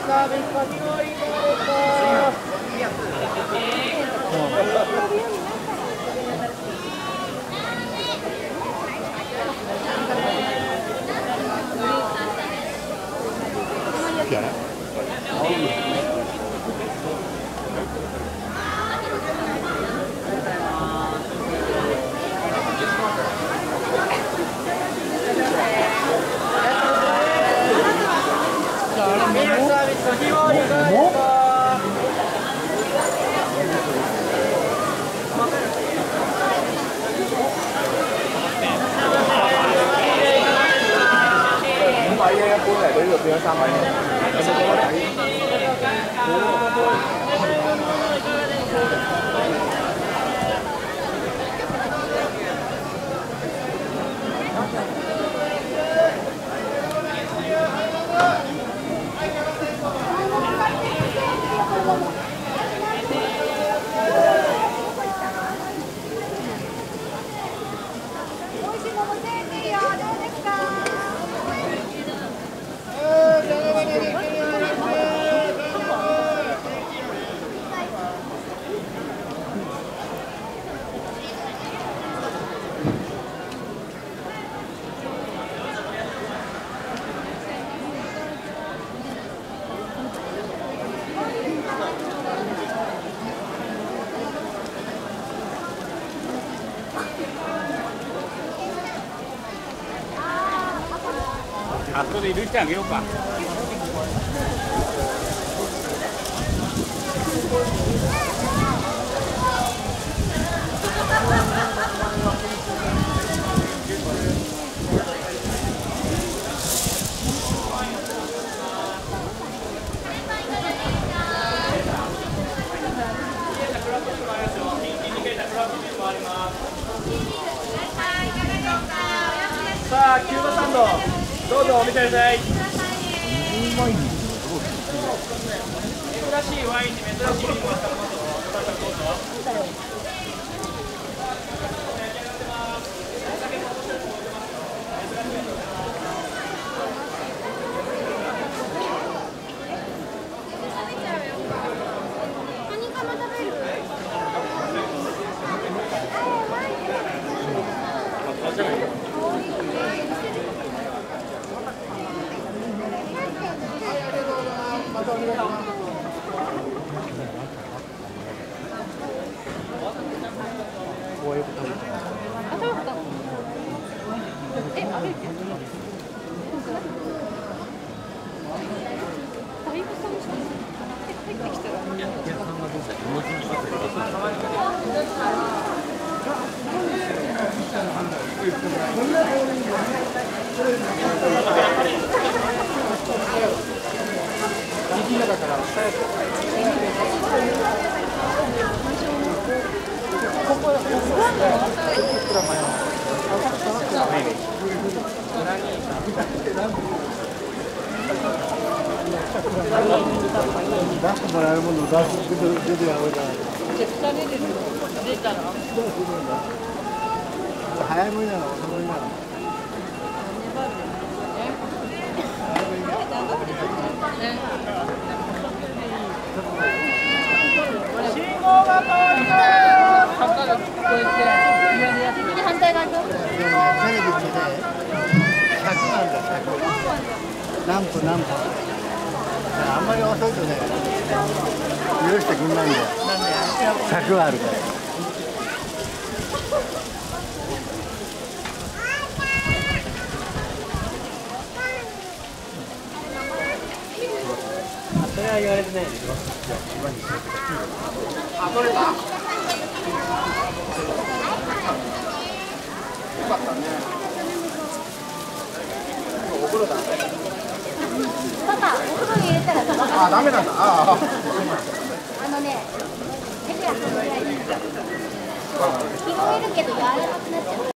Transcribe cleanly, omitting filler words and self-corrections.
あそこで許してあげようか。さあ、キューバサンド、どうぞお見せください。珍しいワインに珍しいビールがあったらどうぞ。 出してもらえるもの出てやろうじゃないか。 出たら早めなの遅めなの。 信号が変わります。 坂が聞こえて反対側行く。 でもね、テレビってね、100なんだ、100。何分何分。あんまり遅いとね、許してくんないんだよ。100あるから。 それは言われてないですよ。あ、取れた。よかったね。お風呂だ。 パパ、お風呂に入れたらダメ。 あ、ダメなんだ。あね、手でやったぐらい。気もいるけど柔らかくなっちゃう。